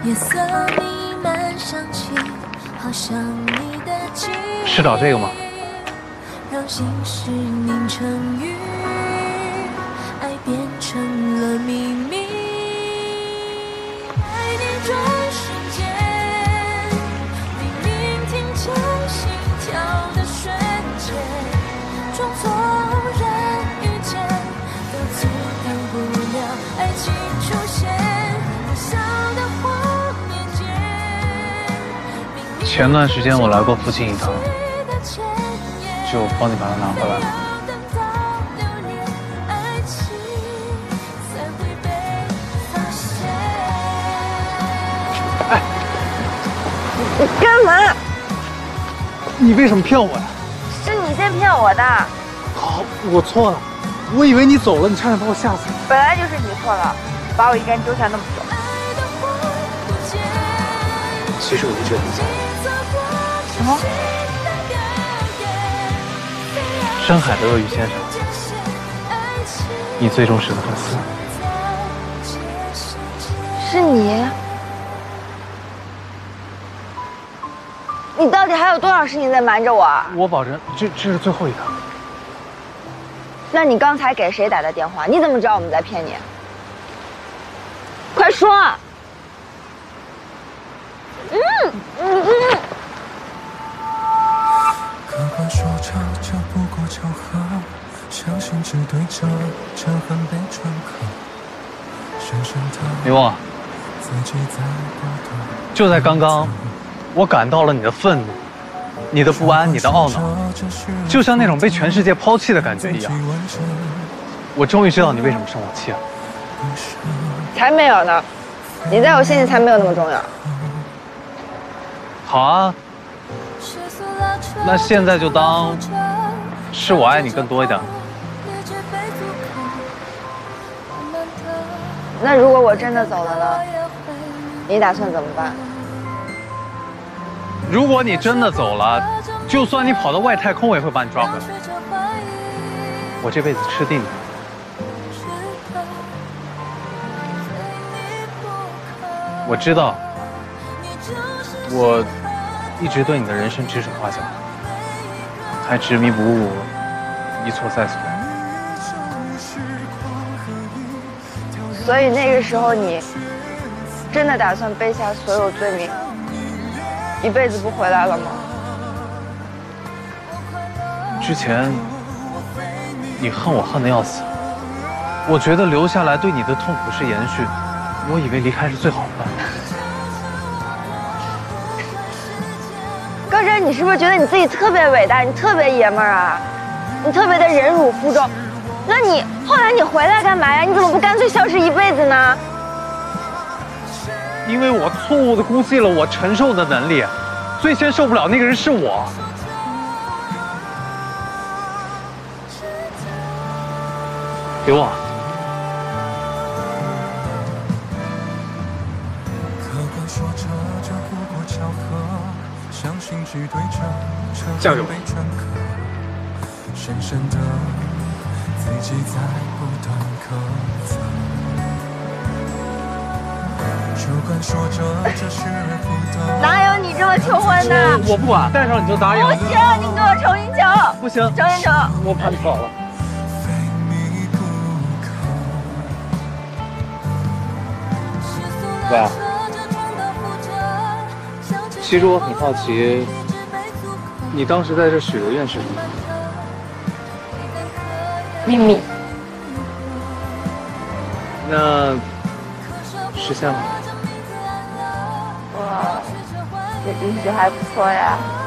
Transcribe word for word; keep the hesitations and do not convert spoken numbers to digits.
是找这个吗？ 让心事凝成雨，爱变成了秘密。爱你转瞬间，你聆听着心跳的瞬间，装作人遇见，都阻挡不了爱情出现。微笑的画面间， 前段时间我来过附近一趟。 就帮你把它拿回来了。哎， 你干嘛？ 你为什么骗我呀？ 是你先骗我的。 好，我错了，我以为你走了，你差点把我吓死。 本来就是你错了，把我一个人丢下那么久。 其实我一直很在意。 什么？ 深海的鳄鱼先生，你最忠实的粉丝， 是你？你到底还有多少事情在瞒着我？ 我保证，这这是最后一个。 那你刚才给谁打的电话？你怎么知道我们在骗你？快说！嗯嗯嗯。 客观说着，这不过巧合，相信只对着，这很被认可。深深的刘旺， 自己在不断。 就在刚刚，我感到了你的愤怒，你的不安，你的懊恼，就像那种被全世界抛弃的感觉一样。我终于知道你为什么生我气了。 才没有呢，你在我心里才没有那么重要。 好啊。 那现在就当是我爱你更多一点。 那如果我真的走了呢？你打算怎么办？ 如果你真的走了，就算你跑到外太空，我也会把你抓回来。我这辈子吃定你。我知道，我一直对你的人生指手画脚。 还执迷不悟，一错再错。 所以那个时候你真的打算背下所有罪名，一辈子不回来了吗？ 之前你恨我恨得要死，我觉得留下来对你的痛苦是延续，我以为离开是最好的办法。 高真，你是不是觉得你自己特别伟大，你特别爷们儿啊？你特别的忍辱负重，那你后来你回来干嘛呀？你怎么不干脆消失一辈子呢？ 因为我错误的估计了我承受的能力，最先受不了那个人是我。给我。嫁给我。 深深的自己在不断苛责。主管说着这是不得。 哪有你这么求婚的？ 我不管，带上你就答应。 不行，你给我重新求。 不行， 重新求。 我怕你跑了。喂。其实我很好奇。 你当时在这许的愿是什么？ 秘密。 那实现了。 哇，这运气还不错呀。